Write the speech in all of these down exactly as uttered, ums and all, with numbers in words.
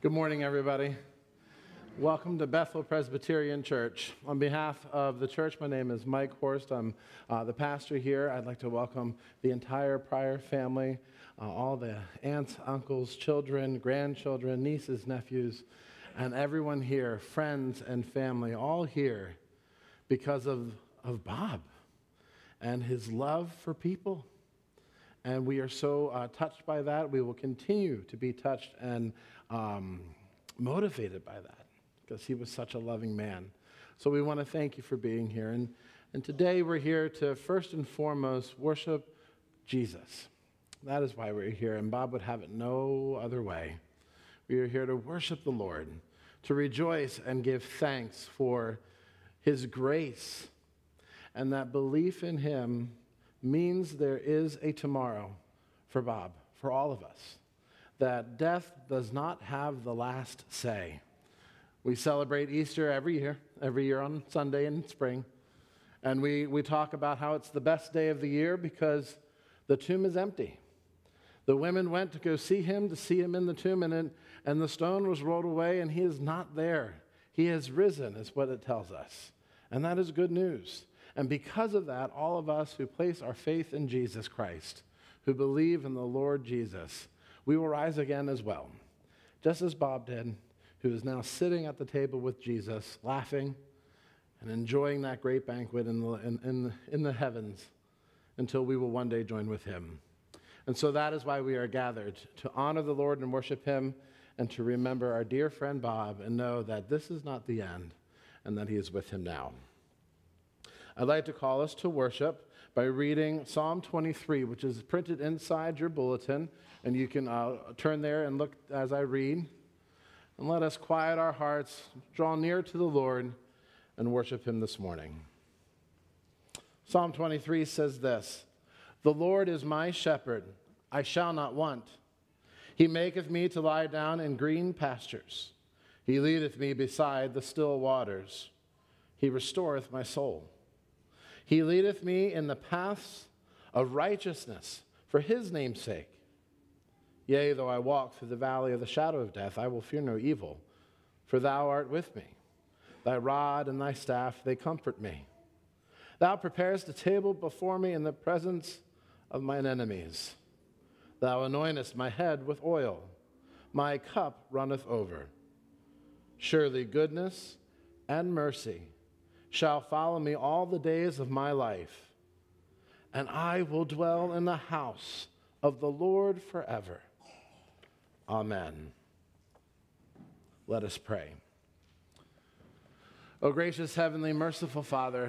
Good morning, everybody. Welcome to Bethel Presbyterian Church. On behalf of the church, my name is Mike Horst. I'm uh, the pastor here. I'd like to welcome the entire Pryor family, uh, all the aunts, uncles, children, grandchildren, nieces, nephews, and everyone here, friends and family, all here because of, of Bob and his love for people. And we are so uh, touched by that. We will continue to be touched and um, motivated by that because he was such a loving man. So we want to thank you for being here. And, and today we're here to first and foremost worship Jesus. That is why we're here, and Bob would have it no other way. We are here to worship the Lord, to rejoice and give thanks for his grace, and that belief in him means there is a tomorrow for Bob, for all of us, that death does not have the last say. We celebrate Easter every year, every year on Sunday in spring, and we, we talk about how it's the best day of the year because the tomb is empty. The women went to go see him, to see him in the tomb, and, it, and the stone was rolled away, and he is not there. He has risen, is what it tells us, and that is good news. And because of that, all of us who place our faith in Jesus Christ, who believe in the Lord Jesus, we will rise again as well, just as Bob did, who is now sitting at the table with Jesus, laughing and enjoying that great banquet in the, in, in, in the heavens until we will one day join with him. And so that is why we are gathered, to honor the Lord and worship him, and to remember our dear friend Bob and know that this is not the end and that he is with him now. I'd like to call us to worship by reading Psalm twenty-three, which is printed inside your bulletin, and you can uh, turn there and look as I read. And let us quiet our hearts, draw near to the Lord, and worship him this morning. Psalm twenty-three says this: "The Lord is my shepherd, I shall not want. He maketh me to lie down in green pastures. He leadeth me beside the still waters. He restoreth my soul. He leadeth me in the paths of righteousness for his name's sake. Yea, though I walk through the valley of the shadow of death, I will fear no evil, for thou art with me. Thy rod and thy staff, they comfort me. Thou preparest a table before me in the presence of mine enemies. Thou anointest my head with oil. My cup runneth over. Surely goodness and mercy shall follow me all the days of my life, and I will dwell in the house of the Lord forever. Amen." Let us pray. O gracious, heavenly, merciful Father,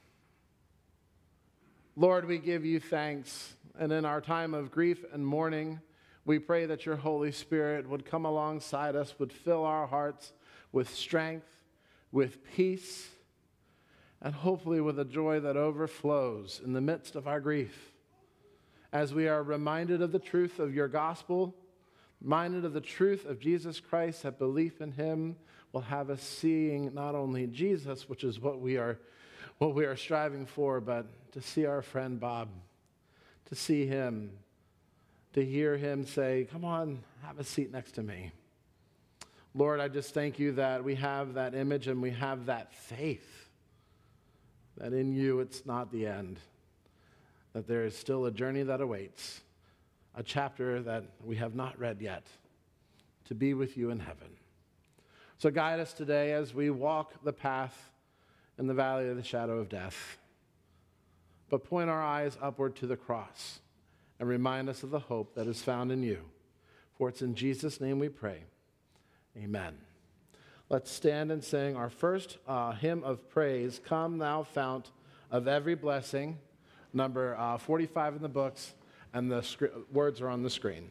Lord, we give you thanks, and in our time of grief and mourning, we pray that your Holy Spirit would come alongside us, would fill our hearts with strength, with peace, and hopefully with a joy that overflows in the midst of our grief. As we are reminded of the truth of your gospel, reminded of the truth of Jesus Christ, that belief in him will have us seeing not only Jesus, which is what we are, what we are striving for, but to see our friend Bob, to see him, to hear him say, "Come on, have a seat next to me." Lord, I just thank you that we have that image and we have that faith, that in you it's not the end, that there is still a journey that awaits, a chapter that we have not read yet, to be with you in heaven. So guide us today as we walk the path in the valley of the shadow of death, but point our eyes upward to the cross and remind us of the hope that is found in you. For it's in Jesus' name we pray. Amen. Let's stand and sing our first uh, hymn of praise, "Come Thou Fount of Every Blessing," number uh, forty-five in the books, and the sc- words are on the screen.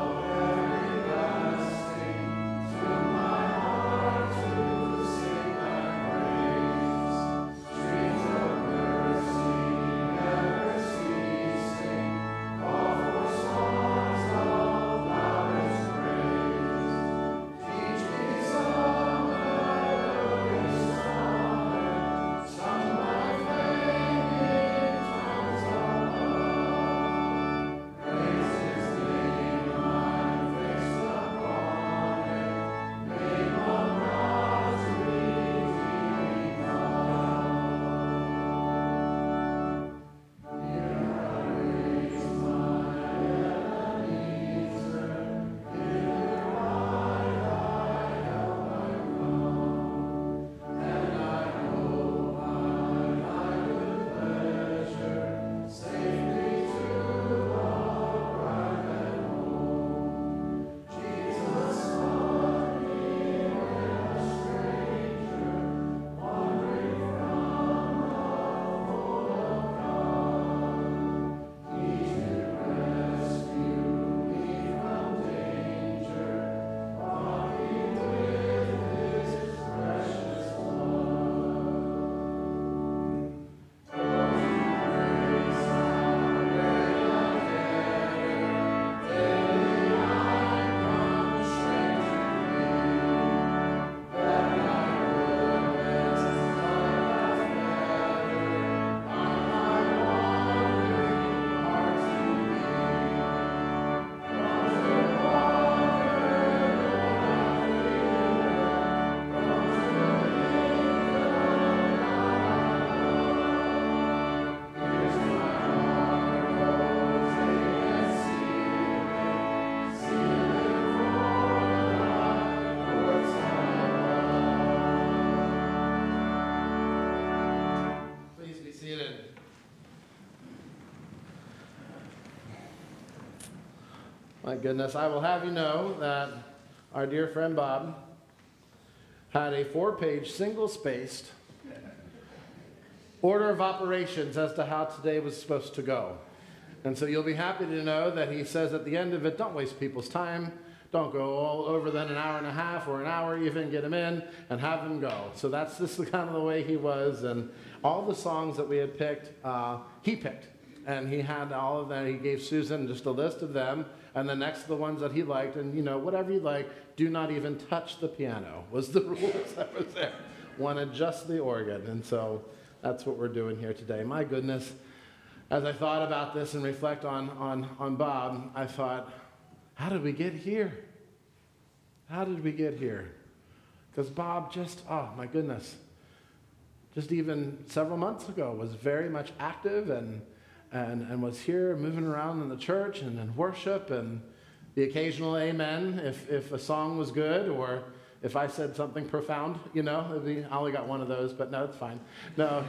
Sing My goodness, I will have you know that our dear friend Bob had a four-page, single-spaced order of operations as to how today was supposed to go. And so you'll be happy to know that he says at the end of it, don't waste people's time. Don't go all over than an hour and a half or an hour even, get them in and have them go. So that's just the kind of the way he was. And all the songs that we had picked, uh, he picked. And he had all of them. He gave Susan just a list of them. And then next to the ones that he liked. And, you know, whatever you like, do not even touch the piano was the rules that was there. Wanted just the organ. And so that's what we're doing here today. My goodness, as I thought about this and reflect on, on, on Bob, I thought, how did we get here? How did we get here? Because Bob just, oh my goodness, just even several months ago was very much active and and, and was here moving around in the church and in worship and the occasional amen if, if a song was good or if I said something profound, you know, it'd be, I only got one of those, but no, it's fine. No.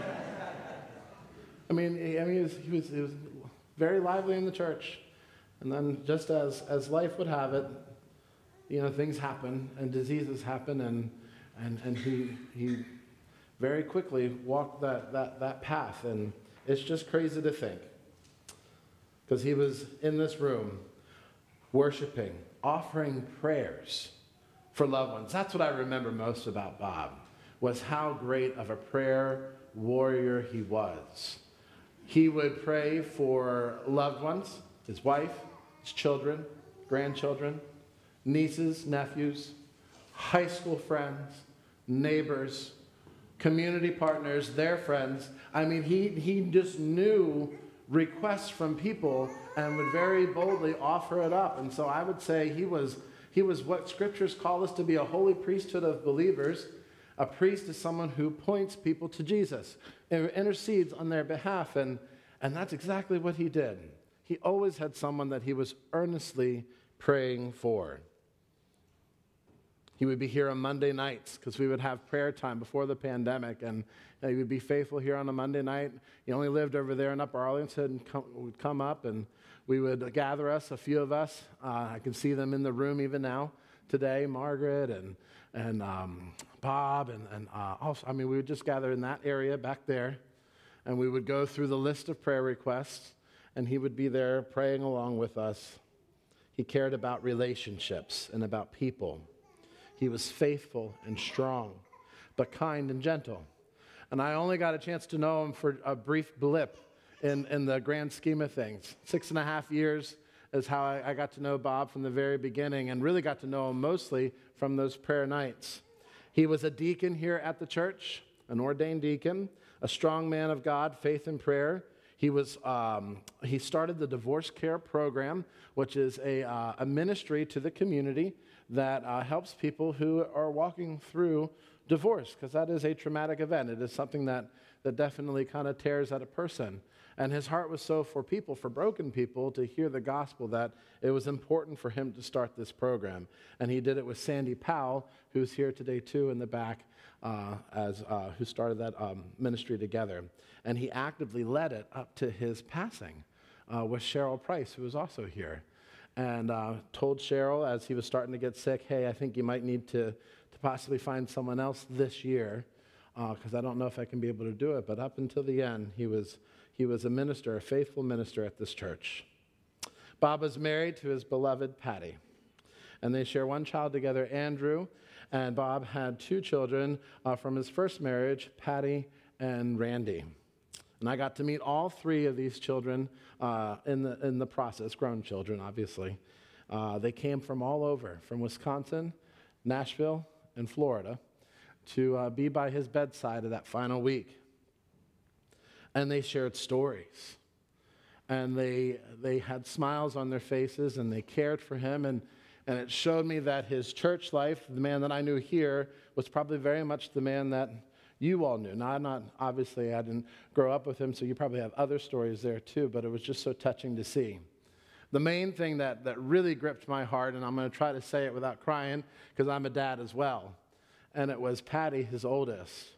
I mean, I mean, he was, he was, he was very lively in the church. And then just as, as life would have it, you know, things happen and diseases happen and and, and he he very quickly walked that, that, that path. And it's just crazy to think. Because he was in this room worshiping, offering prayers for loved ones. That's what I remember most about Bob, was how great of a prayer warrior he was. He would pray for loved ones, his wife, his children, grandchildren, nieces, nephews, high school friends, neighbors, community partners, their friends. I mean, he, he just knew requests from people and would very boldly offer it up. And so I would say he was, he was what scriptures call us to be, a holy priesthood of believers. A priest is someone who points people to Jesus and intercedes on their behalf. And, and that's exactly what he did. He always had someone that he was earnestly praying for. He would be here on Monday nights because we would have prayer time before the pandemic, and you know, he would be faithful here on a Monday night. He only lived over there in Upper Arlington and come, would come up, and we would gather us, a few of us. Uh, I can see them in the room even now today, Margaret and and um, Bob, and, and uh, also, I mean, we would just gather in that area back there, and we would go through the list of prayer requests, and he would be there praying along with us. He cared about relationships and about people. He was faithful and strong, but kind and gentle. And I only got a chance to know him for a brief blip in, in the grand scheme of things. Six and a half years is how I, I got to know Bob from the very beginning, and really got to know him mostly from those prayer nights. He was a deacon here at the church, an ordained deacon, a strong man of God, faith and prayer. He was um, he started the divorce care program, which is a, uh, a ministry to the community that uh, helps people who are walking through divorce, because that is a traumatic event. It is something that, that definitely kind of tears at a person. And his heart was so for people, for broken people, to hear the gospel, that it was important for him to start this program. And he did it with Sandy Powell, who's here today too in the back, uh, as uh, who started that um, ministry together. And he actively led it up to his passing uh, with Cheryl Price, who was also here. And uh, told Cheryl as he was starting to get sick, hey, I think you might need to, to possibly find someone else this year, because uh, I don't know if I can be able to do it. But up until the end, he was, he was a minister, a faithful minister at this church. Bob was married to his beloved Patty, and they share one child together, Andrew, and Bob had two children uh, from his first marriage, Patty and Randy. And I got to meet all three of these children uh, in the in the process, grown children, obviously. Uh, they came from all over, from Wisconsin, Nashville, and Florida, to uh, be by his bedside of that final week. And they shared stories. And they they had smiles on their faces, and they cared for him. And, and it showed me that his church life, the man that I knew here, was probably very much the man that you all knew. Now, I'm not, obviously, I didn't grow up with him, so you probably have other stories there too, but it was just so touching to see. The main thing that, that really gripped my heart, and I'm going to try to say it without crying, because I'm a dad as well, and it was Patty, his oldest.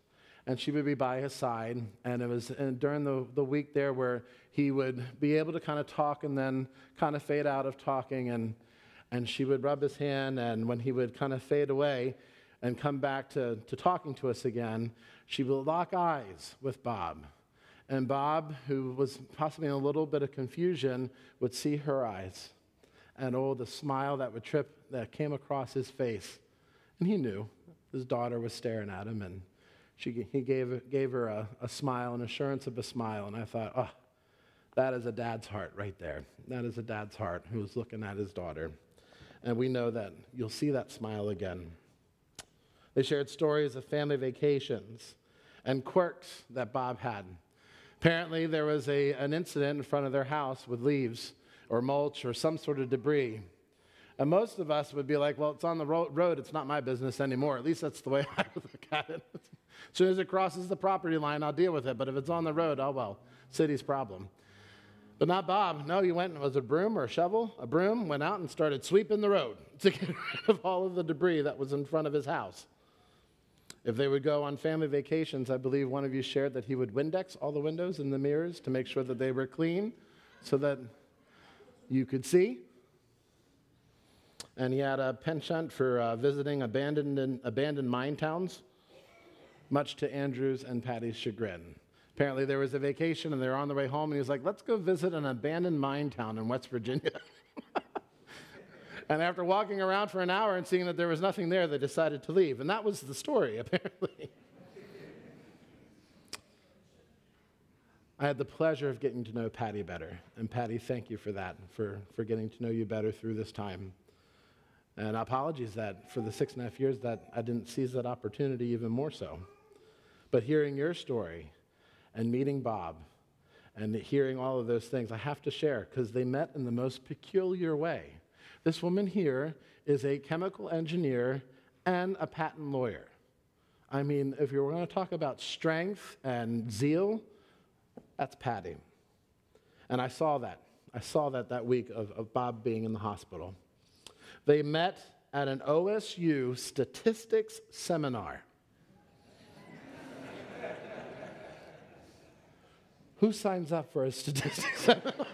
and she would be by his side. And it was and during the, the week there where he would be able to kind of talk and then kind of fade out of talking, and and she would rub his hand, and when he would kind of fade away and come back to, to talking to us again, she would lock eyes with Bob. And Bob, who was possibly in a little bit of confusion, would see her eyes. And oh, the smile that would trip, that came across his face. And he knew his daughter was staring at him, and she, he gave, gave her a, a smile, an assurance of a smile. And I thought, oh, that is a dad's heart right there. That is a dad's heart who's looking at his daughter. And we know that you'll see that smile again. They shared stories of family vacations and quirks that Bob had. Apparently, there was a, an incident in front of their house with leaves or mulch or some sort of debris. And most of us would be like, well, it's on the ro- road. It's not my business anymore. At least that's the way I would look at it. As soon as it crosses the property line, I'll deal with it. But if it's on the road, oh, well, city's problem. But not Bob. No, he went, was it a broom or a shovel? A broom, went out and started sweeping the road to get rid of all of the debris that was in front of his house. If they would go on family vacations, I believe one of you shared that he would Windex all the windows and the mirrors to make sure that they were clean so that you could see. And he had a penchant for uh, visiting abandoned, abandoned mine towns, much to Andrew's and Patty's chagrin. Apparently there was a vacation and they were on their way home, and he was like, let's go visit an abandoned mine town in West Virginia. And after walking around for an hour and seeing that there was nothing there, they decided to leave. And that was the story, apparently. I had the pleasure of getting to know Patty better. And Patty, thank you for that, for, for getting to know you better through this time. And apologies that for the six and a half years that I didn't seize that opportunity even more so. But hearing your story and meeting Bob and hearing all of those things, I have to share because they met in the most peculiar way. This woman here is a chemical engineer and a patent lawyer. I mean, if you're going to talk about strength and zeal, that's Patty. And I saw that. I saw that that week of, of Bob being in the hospital. They met at an O S U statistics seminar. Who signs up for a statistics seminar?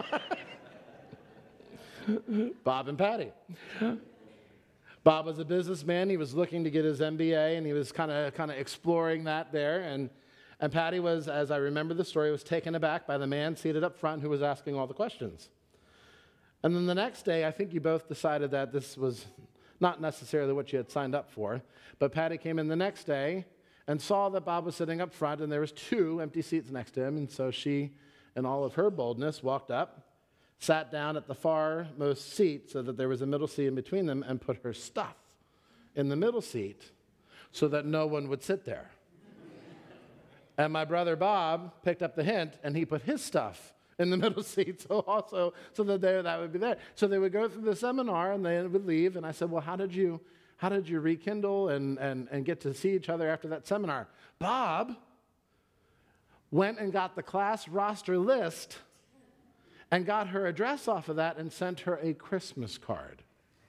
Bob and Patty. Bob was a businessman. He was looking to get his M B A, and he was kind of kind of exploring that there. And, and Patty was, as I remember the story, was taken aback by the man seated up front who was asking all the questions. And then the next day, I think you both decided that this was not necessarily what you had signed up for. But Patty came in the next day and saw that Bob was sitting up front, and there was two empty seats next to him. And so she, in all of her boldness, walked up, sat down at the farmost seat so that there was a middle seat in between them, and put her stuff in the middle seat so that no one would sit there. And my brother Bob picked up the hint, and he put his stuff in the middle seat, so also so that there that would be there. So they would go through the seminar, and they would leave. And I said, "Well, how did you, how did you rekindle and and and get to see each other after that seminar?" Bob went and got the class roster list and got her address off of that and sent her a Christmas card.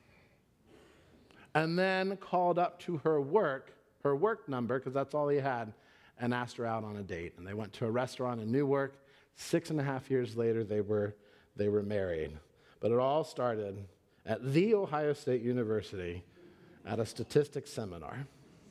And then called up to her work, her work number, because that's all he had, and asked her out on a date. And they went to a restaurant in Newark. Six and a half years later, they were, they were married. But it all started at The Ohio State University at a statistics seminar.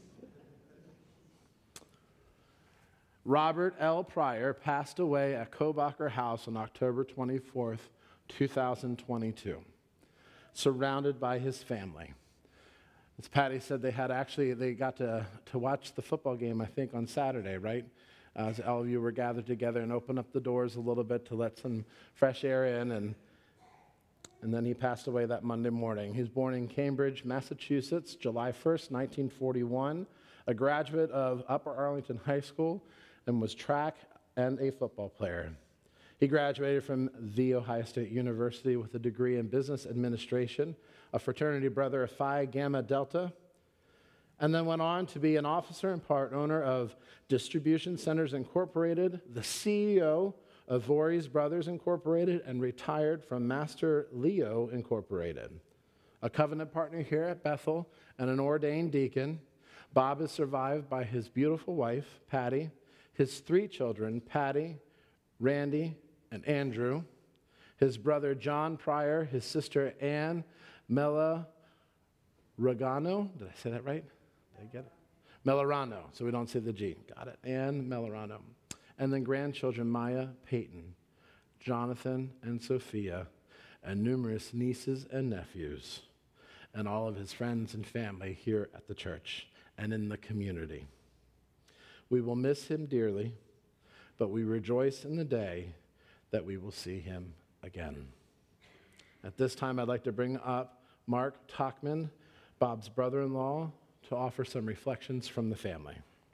Robert L. Pryor passed away at Kobacher House on October twenty-fourth, two thousand twenty-two, surrounded by his family. As Patty said, they had actually, they got to, to watch the football game, I think, on Saturday, right? As all of you were gathered together and opened up the doors a little bit to let some fresh air in, and, and then he passed away that Monday morning. He was born in Cambridge, Massachusetts, July first, nineteen forty-one, a graduate of Upper Arlington High School, and was track and a football player. He graduated from The Ohio State University with a degree in business administration, a fraternity brother of Phi Gamma Delta, and then went on to be an officer and part owner of Distribution Centers Incorporated, the C E O of Voorhees Brothers Incorporated, and retired from Master Leo Incorporated. A covenant partner here at Bethel and an ordained deacon. Bob is survived by his beautiful wife, Patty, his three children, Patty, Randy, and Andrew, his brother John Pryor, his sister Ann Mella Regano. Did I say that right? Did I get it? Melorano, so we don't say the G. Got it. Ann Melorano. And then grandchildren Maya, Peyton, Jonathan, and Sophia, and numerous nieces and nephews, and all of his friends and family here at the church and in the community. We will miss him dearly, but we rejoice in the day that we will see him again. At this time, I'd like to bring up Mark Talkman, Bob's brother-in-law, to offer some reflections from the family.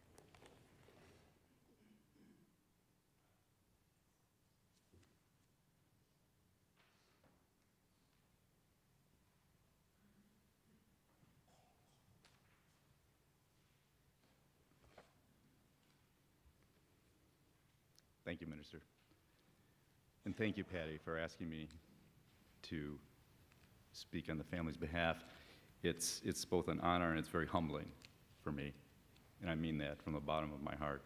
Thank you, Minister. And thank you, Patty, for asking me to speak on the family's behalf. It's, it's both an honor and it's very humbling for me, and I mean that from the bottom of my heart.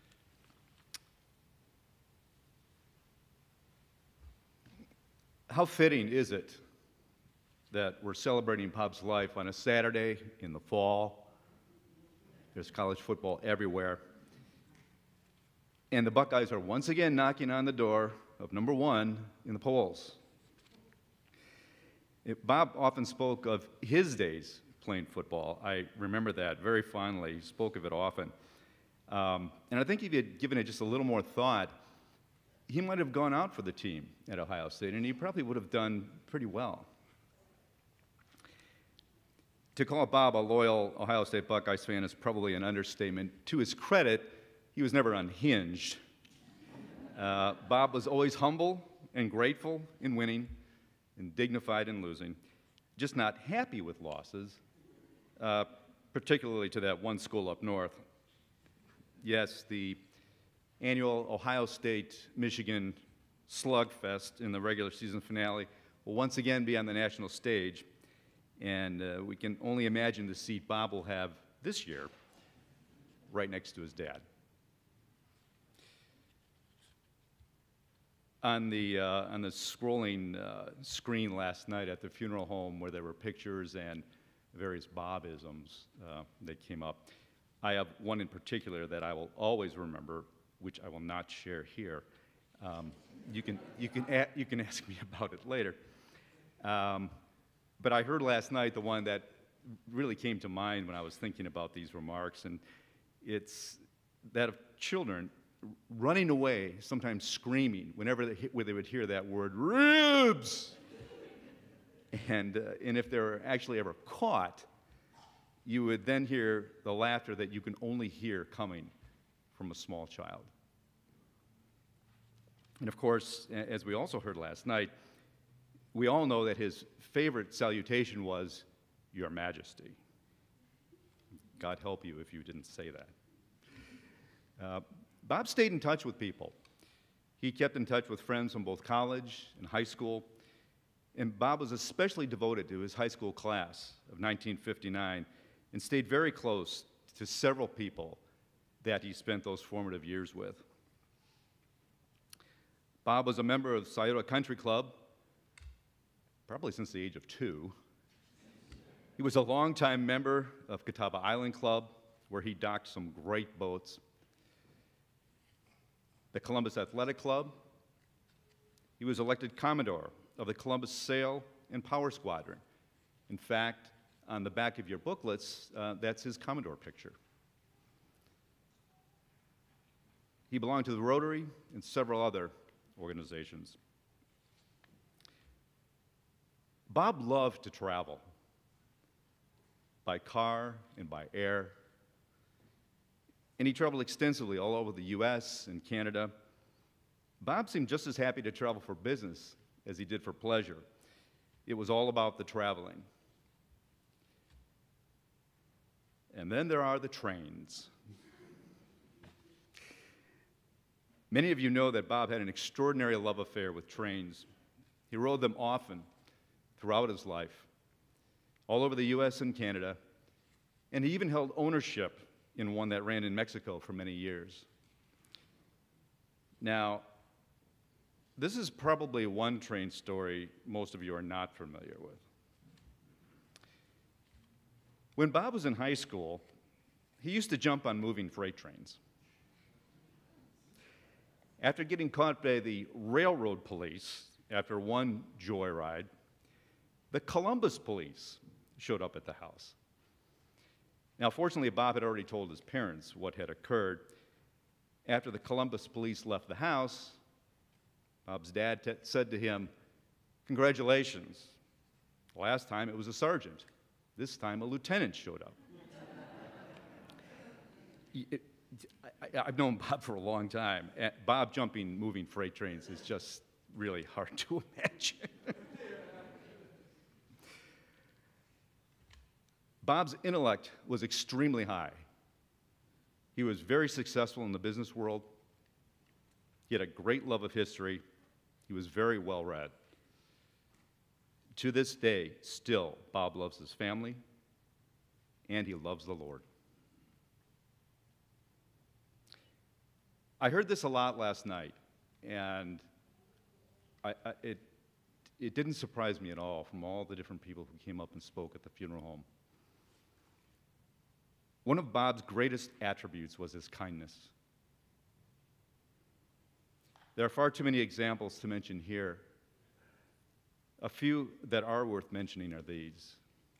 How fitting is it that we're celebrating Bob's life on a Saturday in the fall? There's college football everywhere. And the Buckeyes are once again knocking on the door of number one in the polls. It, Bob often spoke of his days playing football. I remember that very fondly. He spoke of it often. Um, and I think if he had given it just a little more thought, he might have gone out for the team at Ohio State, and he probably would have done pretty well. To call Bob a loyal Ohio State Buckeyes fan is probably an understatement. To his credit, he was never unhinged. Uh, Bob was always humble and grateful in winning and dignified in losing, just not happy with losses, uh, particularly to that one school up north. Yes, the annual Ohio State-Michigan slugfest in the regular season finale will once again be on the national stage, and uh, we can only imagine the seat Bob will have this year right next to his dad. On the, uh, on the scrolling uh, screen last night at the funeral home where there were pictures and various Bobisms uh, that came up, I have one in particular that I will always remember, which I will not share here. Um, you, can, you, can a you can ask me about it later. Um, but I heard last night the one that really came to mind when I was thinking about these remarks, and it's that of children running away, sometimes screaming, whenever they, when they would hear that word, ribs! And, uh, and if they were actually ever caught, you would then hear the laughter that you can only hear coming from a small child. And of course, as we also heard last night, we all know that his favorite salutation was, Your Majesty. God help you if you didn't say that. Uh, Bob stayed in touch with people. He kept in touch with friends from both college and high school, and Bob was especially devoted to his high school class of nineteen fifty-nine and stayed very close to several people that he spent those formative years with. Bob was a member of Scioto Country Club, probably since the age of two. He was a longtime member of Catawba Island Club, where he docked some great boats. The Columbus Athletic Club. He was elected Commodore of the Columbus Sail and Power Squadron. In fact, on the back of your booklets, uh, that's his Commodore picture. He belonged to the Rotary and several other organizations. Bob loved to travel by car and by air. And he traveled extensively all over the U S and Canada. Bob seemed just as happy to travel for business as he did for pleasure. It was all about the traveling. And then there are the trains. Many of you know that Bob had an extraordinary love affair with trains. He rode them often throughout his life, all over the U S and Canada, And he even held ownership in one that ran in Mexico for many years. Now, this is probably one train story most of you are not familiar with. When Bob was in high school, he used to jump on moving freight trains. After getting caught by the railroad police after one joyride, the Columbus police showed up at the house. Now, fortunately, Bob had already told his parents what had occurred. After the Columbus police left the house, Bob's dad t- said to him, "Congratulations. Last time it was a sergeant. This time a lieutenant showed up." it, I, I've known Bob for a long time. Bob jumping moving freight trains is just really hard to imagine. Bob's intellect was extremely high. He was very successful in the business world. He had a great love of history. He was very well read. To this day, still, Bob loves his family, and he loves the Lord. I heard this a lot last night, and I, I, it, it didn't surprise me at all from all the different people who came up and spoke at the funeral home. One of Bob's greatest attributes was his kindness. There are far too many examples to mention here. A few that are worth mentioning are these.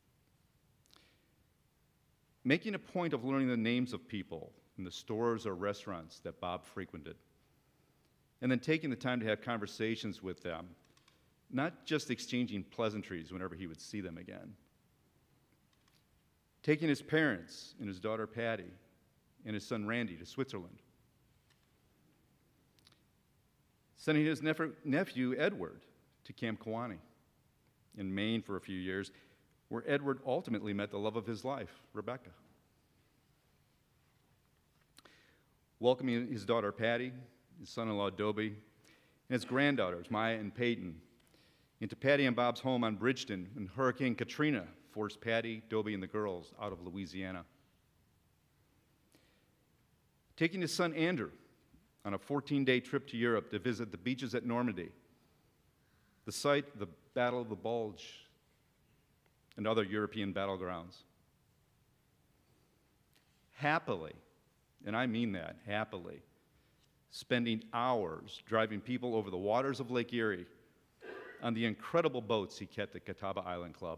Making a point of learning the names of people in the stores or restaurants that Bob frequented, and then taking the time to have conversations with them, not just exchanging pleasantries whenever he would see them again. Taking his parents and his daughter Patty and his son Randy to Switzerland. Sending his nephew, nephew Edward to Camp Kewanee in Maine for a few years, where Edward ultimately met the love of his life, Rebecca. Welcoming his daughter Patty, his son-in-law Dobie, and his granddaughters Maya and Peyton into Patty and Bob's home on Bridgeton when Hurricane Katrina forced Patty, Dobie, and the girls out of Louisiana. Taking his son Andrew on a fourteen-day trip to Europe to visit the beaches at Normandy, the site of the Battle of the Bulge, and other European battlegrounds. Happily, and I mean that, happily, spending hours driving people over the waters of Lake Erie on the incredible boats he kept at Catawba Island Club.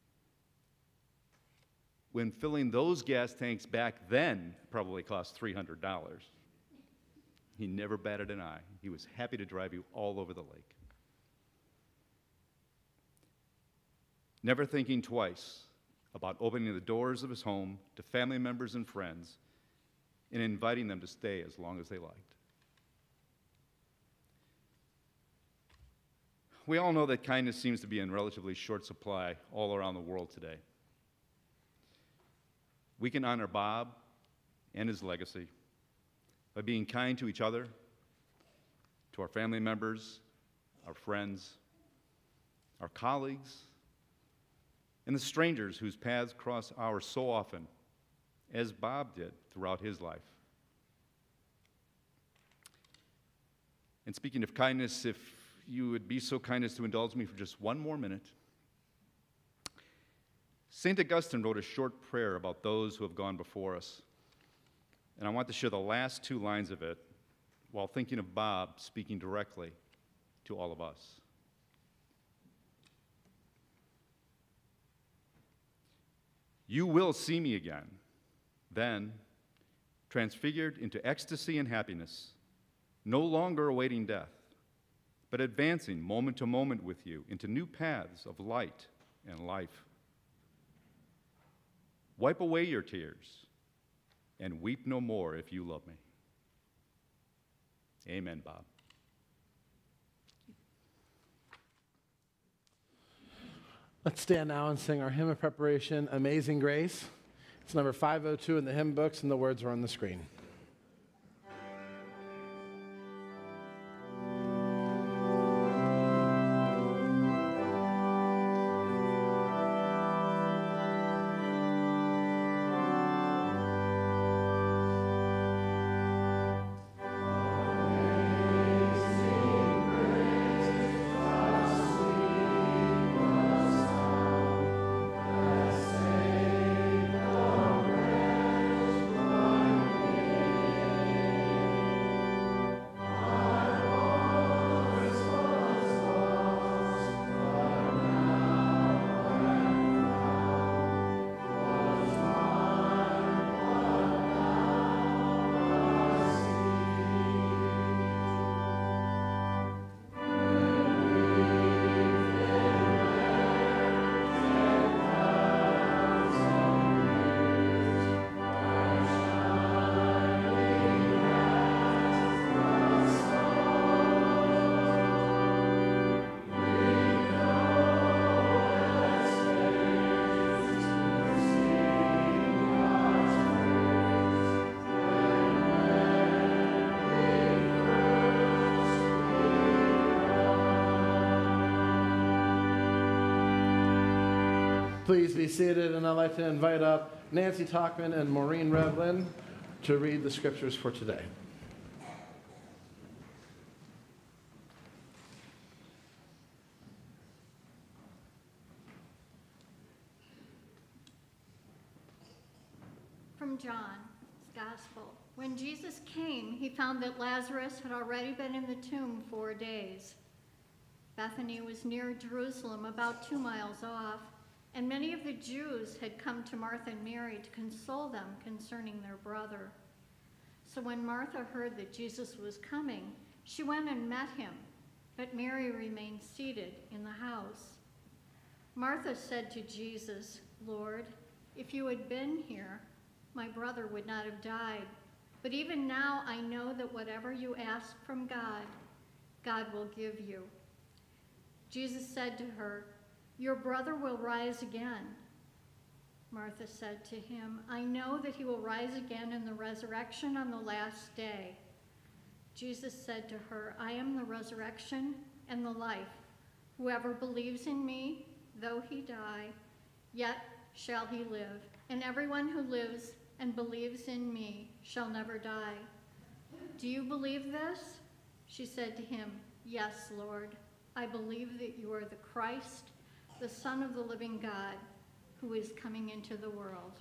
When filling those gas tanks back then probably cost three hundred dollars. He never batted an eye. He was happy to drive you all over the lake. Never thinking twice about opening the doors of his home to family members and friends and inviting them to stay as long as they liked. We all know that kindness seems to be in relatively short supply all around the world today. We can honor Bob and his legacy by being kind to each other, to our family members, our friends, our colleagues, and the strangers whose paths cross ours so often, as Bob did throughout his life. And speaking of kindness, if you would be so kind as to indulge me for just one more minute. Saint Augustine wrote a short prayer about those who have gone before us, and I want to share the last two lines of it while thinking of Bob speaking directly to all of us. You will see me again, then, transfigured into ecstasy and happiness, no longer awaiting death, but advancing moment to moment with you into new paths of light and life. Wipe away your tears and weep no more if you love me. Amen, Bob. Let's stand now and sing our hymn of preparation, Amazing Grace. It's number five oh two in the hymn books, and the words are on the screen. Please be seated, and I'd like to invite up Nancy Talkman and Maureen Revlin to read the scriptures for today. From John's Gospel. When Jesus came, he found that Lazarus had already been in the tomb four days. Bethany was near Jerusalem, about two miles off, and many of the Jews had come to Martha and Mary to console them concerning their brother. So when Martha heard that Jesus was coming, she went and met him, but Mary remained seated in the house. Martha said to Jesus, "Lord, if you had been here, my brother would not have died. But even now I know that whatever you ask from God, God will give you." Jesus said to her, "Your brother will rise again." Martha said to him, "I know that he will rise again in the resurrection on the last day." Jesus said to her, "I am the resurrection and the life. Whoever believes in me, though he die, yet shall he live. And everyone who lives and believes in me shall never die. Do you believe this?" She said to him, "Yes, Lord. I believe that you are the Christ, the Son of the living God, who is coming into the world."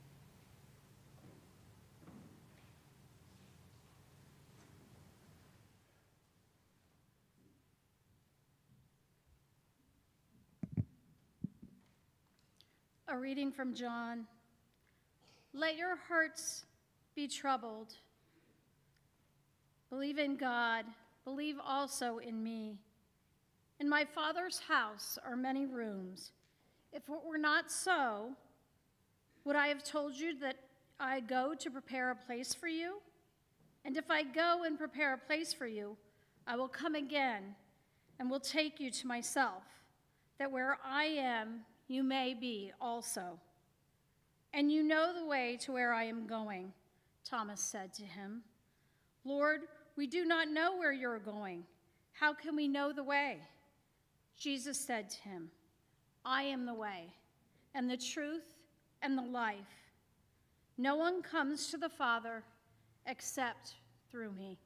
A reading from John. Let your hearts be troubled. Believe in God, believe also in me. In my Father's house are many rooms. If it were not so, would I have told you that I go to prepare a place for you? And if I go and prepare a place for you, I will come again and will take you to myself, that where I am, you may be also. And you know the way to where I am going. Thomas said to him, "Lord, we do not know where you're going. How can we know the way?" Jesus said to him, "I am the way, and the truth, and the life. No one comes to the Father except through me."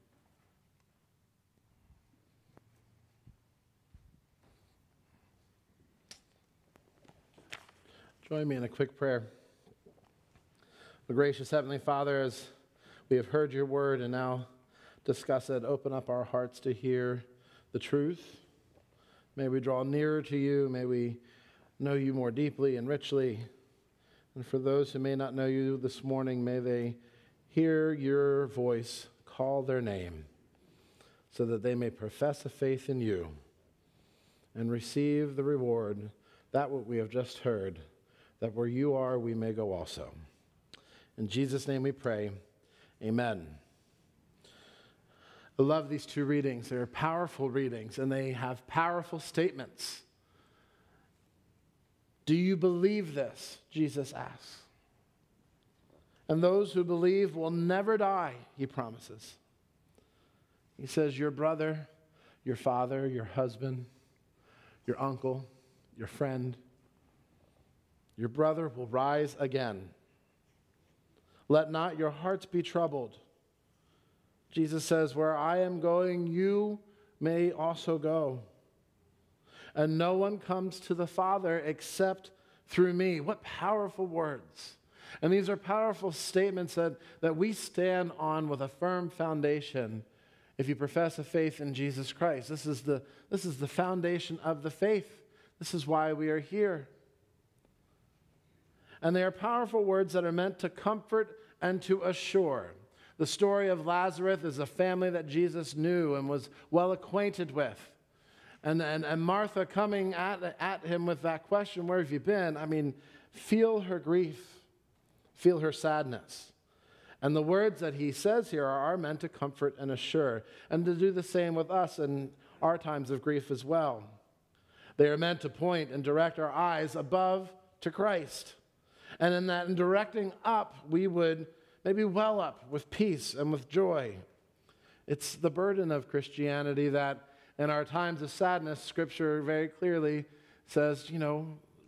Join me in a quick prayer. The gracious Heavenly Father, as we have heard your word and now discuss it, open up our hearts to hear the truth. May we draw nearer to you. May we know you more deeply and richly. And for those who may not know you this morning, may they hear your voice call their name so that they may profess a faith in you and receive the reward, that what we have just heard, that where you are, we may go also. In Jesus' name we pray, amen. I love these two readings. They're powerful readings, and they have powerful statements. Do you believe this? Jesus asks. And those who believe will never die, he promises. He says, your brother, your father, your husband, your uncle, your friend, your brother will rise again. Let not your hearts be troubled. Jesus says, where I am going, you may also go. And no one comes to the Father except through me. What powerful words. And these are powerful statements that, that we stand on with a firm foundation if you profess a faith in Jesus Christ. This is the, this is the foundation of the faith. This is why we are here. And they are powerful words that are meant to comfort and to assure. The story of Lazarus is a family that Jesus knew and was well acquainted with. And, and, and Martha coming at, at him with that question, where have you been? I mean, feel her grief, feel her sadness. And the words that he says here are, are meant to comfort and assure, and to do the same with us in our times of grief as well. They are meant to point and direct our eyes above to Christ. And in that, in directing up, we would maybe well up with peace and with joy. It's the burden of Christianity that in our times of sadness, Scripture very clearly says, you know,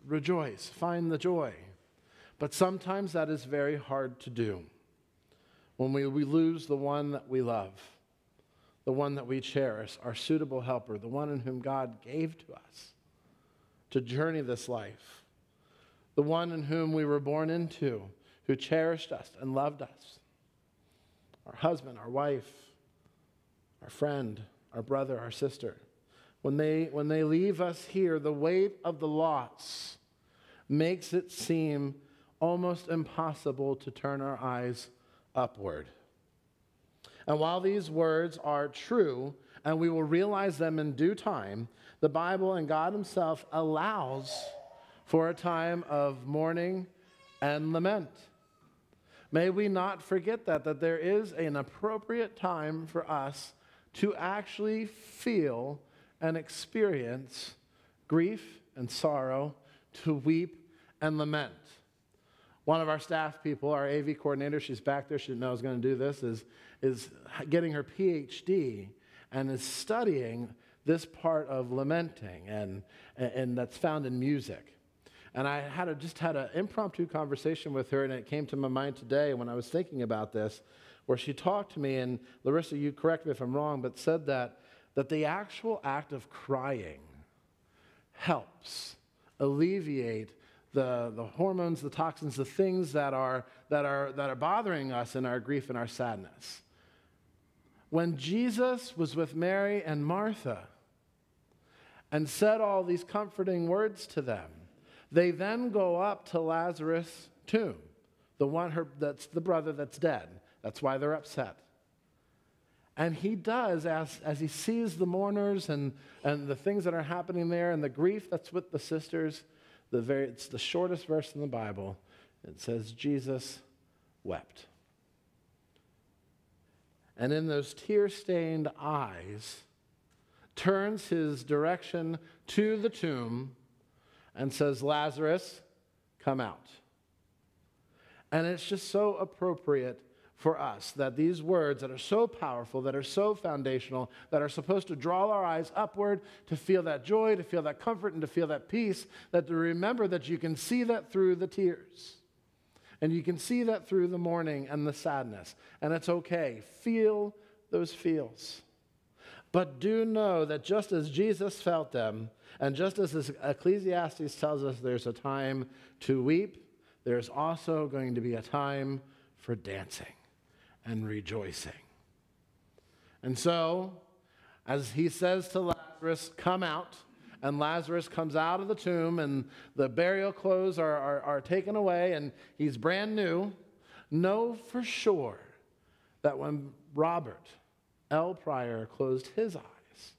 rejoice, find the joy. But sometimes that is very hard to do when we, we lose the one that we love, the one that we cherish, our suitable helper, the one in whom God gave to us to journey this life, the one in whom we were born into, who cherished us and loved us, our husband, our wife, our friend, our brother, our sister. When they, when they leave us here, the weight of the loss makes it seem almost impossible to turn our eyes upward. And while these words are true, and we will realize them in due time, the Bible and God himself allows for a time of mourning and lament. May we not forget that, that there is an appropriate time for us to actually feel and experience grief and sorrow, to weep and lament. One of our staff people, our A V coordinator, she's back there, she didn't know I was going to do this, is, is getting her P H D and is studying this part of lamenting, and, and that's found in music. And I had a, just had an impromptu conversation with her, and it came to my mind today when I was thinking about this, where she talked to me, and Larissa, you correct me if I'm wrong, but said that, that the actual act of crying helps alleviate the, the hormones, the toxins, the things that are, that, are, that are bothering us in our grief and our sadness. When Jesus was with Mary and Martha and said all these comforting words to them, they then go up to Lazarus' tomb, the one her, that's the brother that's dead. That's why they're upset. And he does, as, as he sees the mourners and, and the things that are happening there and the grief that's with the sisters, the very, it's the shortest verse in the Bible. It says, Jesus wept. And in those tear-stained eyes, turns his direction to the tomb and says, Lazarus, come out. And it's just so appropriate for us that these words that are so powerful, that are so foundational, that are supposed to draw our eyes upward, to feel that joy, to feel that comfort, and to feel that peace, that to remember that you can see that through the tears. And you can see that through the mourning and the sadness. And it's okay. Feel those feels. But do know that just as Jesus felt them, and just as Ecclesiastes tells us there's a time to weep, there's also going to be a time for dancing and rejoicing. And so, as he says to Lazarus, come out, and Lazarus comes out of the tomb, and the burial clothes are, are, are taken away, and he's brand new, know for sure that when Robert L. Pryor closed his eyes,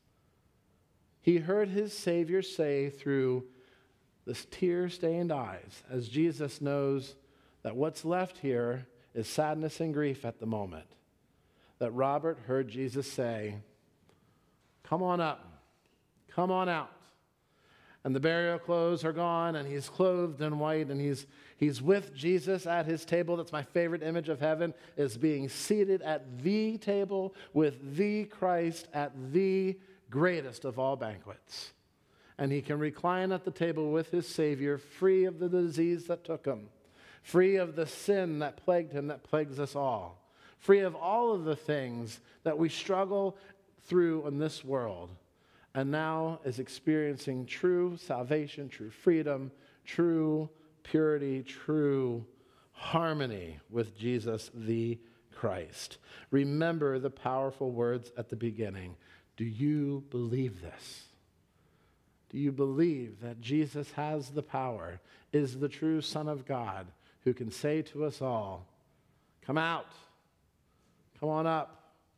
he heard his Savior say through this tear-stained eyes, as Jesus knows that what's left here is sadness and grief at the moment, that Robert heard Jesus say, come on up, come on out. And the burial clothes are gone, and he's clothed in white, and he's, he's with Jesus at his table. That's my favorite image of heaven, is being seated at the table with the Christ at the greatest of all banquets. And he can recline at the table with his Savior, free of the disease that took him, free of the sin that plagued him, that plagues us all, free of all of the things that we struggle through in this world, and now is experiencing true salvation, true freedom, true purity, true harmony with Jesus the Christ. Remember the powerful words at the beginning. Do you believe this? Do you believe that Jesus has the power, is the true Son of God, who can say to us all, come out, come on up,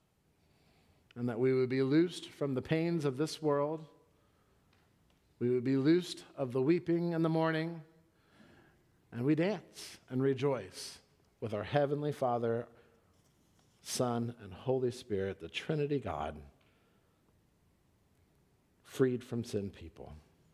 and that we would be loosed from the pains of this world, we would be loosed of the weeping and the mourning, and we dance and rejoice with our Heavenly Father, Son, and Holy Spirit, the Trinity God, freed from sin people.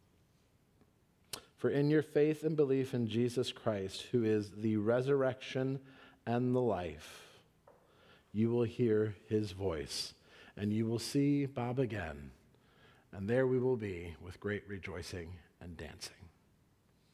For in your faith and belief in Jesus Christ, who is the resurrection and the life, you will hear his voice, and you will see Bob again, and there we will be with great rejoicing and dancing.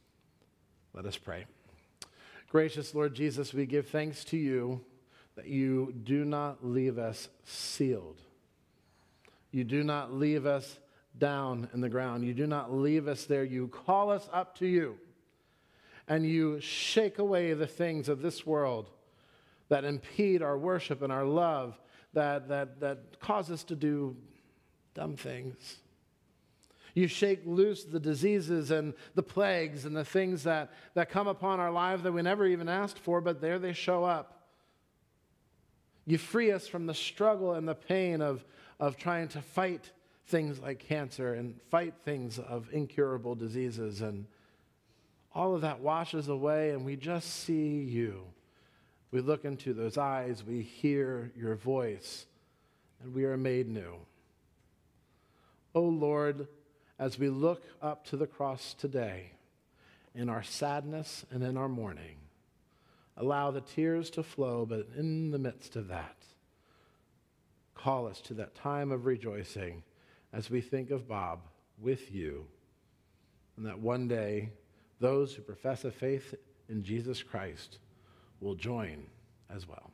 Let us pray. Gracious Lord Jesus, we give thanks to you that you do not leave us sealed. You do not leave us down in the ground. You do not leave us there. You call us up to you, and you shake away the things of this world that impede our worship and our love, that, that, that cause us to do dumb things. You shake loose the diseases and the plagues and the things that, that come upon our lives that we never even asked for, but there they show up. You free us from the struggle and the pain of, of trying to fight things like cancer and fight things of incurable diseases. And all of that washes away, and we just see you. We look into those eyes, we hear your voice, and we are made new. Oh Lord, as we look up to the cross today, in our sadness and in our mourning, allow the tears to flow, but in the midst of that, call us to that time of rejoicing as we think of Bob with you, and that one day, those who profess a faith in Jesus Christ will join as well.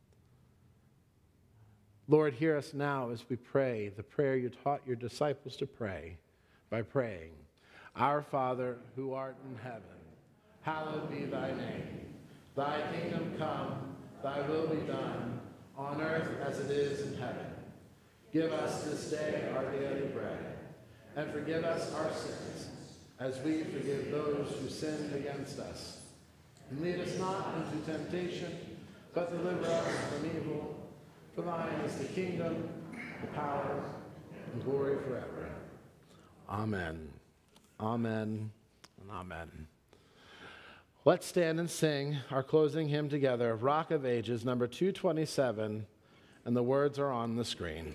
Lord, hear us now as we pray the prayer you taught your disciples to pray by praying, Our Father, who art in heaven, hallowed be thy name. Thy kingdom come, thy will be done, on earth as it is in heaven. Give us this day our daily bread, and forgive us our sins, as we forgive those who sin against us. And lead us not into temptation, but deliver us from evil. For thine is the kingdom, the power, and glory forever. Amen. Amen. And amen. Let's stand and sing our closing hymn together, Rock of Ages, number two twenty-seven, and the words are on the screen.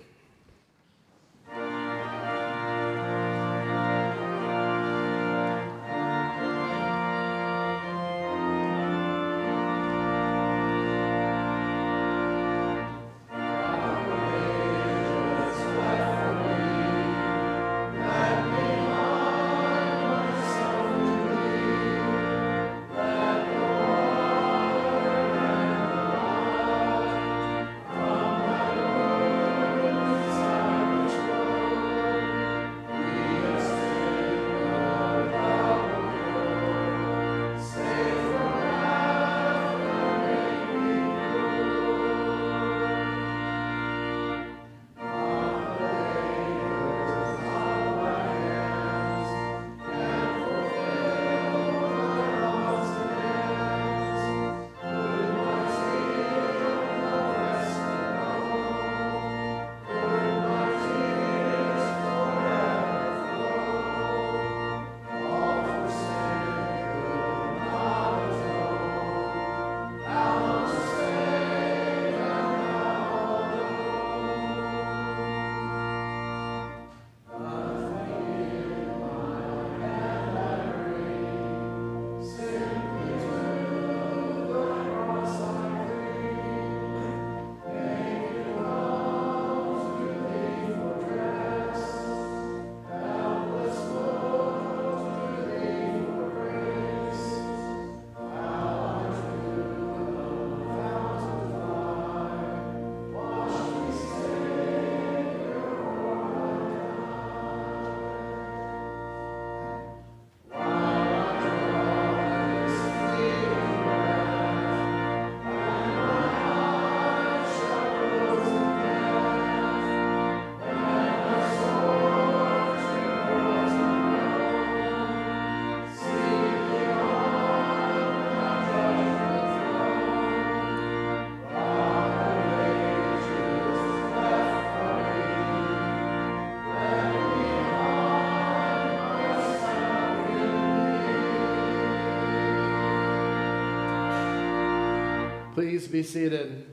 Please be seated.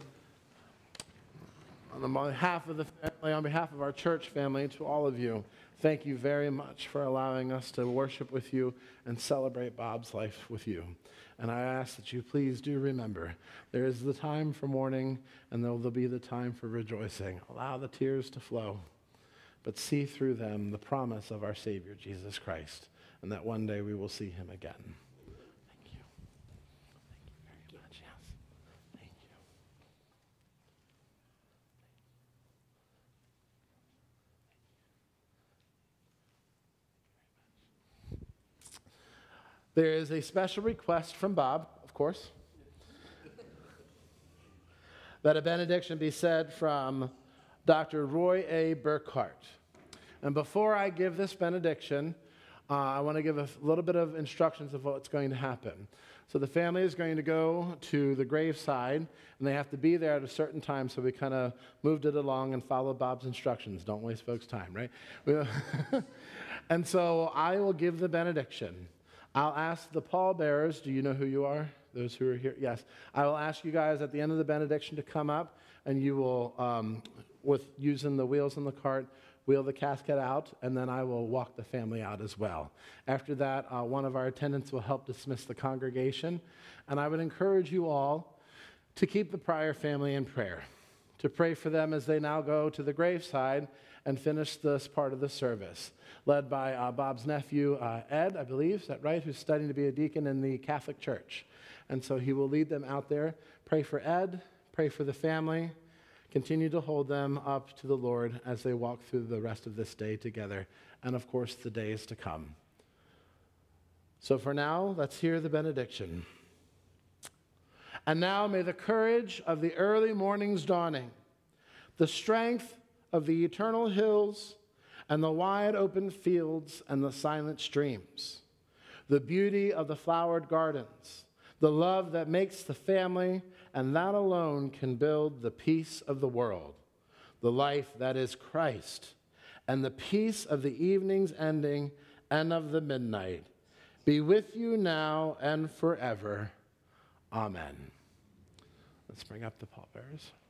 On behalf of the family, on behalf of our church family, to all of you, thank you very much for allowing us to worship with you and celebrate Bob's life with you. And I ask that you please do remember, there is the time for mourning and there will be the time for rejoicing. Allow the tears to flow, but see through them the promise of our Savior, Jesus Christ, and that one day we will see him again. Thank you. There is a special request from Bob, of course, that a benediction be said from Doctor Roy A. Burkhart. And before I give this benediction, uh, I want to give a little bit of instructions of what's going to happen. So the family is going to go to the graveside, and they have to be there at a certain time, so we kind of moved it along and followed Bob's instructions. Don't waste folks' time, right? And so I will give the benediction. I'll ask the pallbearers, do you know who you are? Those who are here? Yes. I will ask you guys at the end of the benediction to come up, and you will, um, with using the wheels in the cart, wheel the casket out, and then I will walk the family out as well. After that, uh, one of our attendants will help dismiss the congregation, and I would encourage you all to keep the Pryor family in prayer, to pray for them as they now go to the graveside and finish this part of the service, led by uh, Bob's nephew, uh, Ed, I believe, is that right, who's studying to be a deacon in the Catholic Church. And so he will lead them out there. Pray for Ed, pray for the family. Continue to hold them up to the Lord as they walk through the rest of this day together, and of course, the days to come. So for now, let's hear the benediction. And now may the courage of the early morning's dawning, the strength of the eternal hills, and the wide open fields and the silent streams, the beauty of the flowered gardens, the love that makes the family, and that alone can build the peace of the world, the life that is Christ, and the peace of the evening's ending and of the midnight, be with you now and forever. Amen. Let's bring up the pallbearers.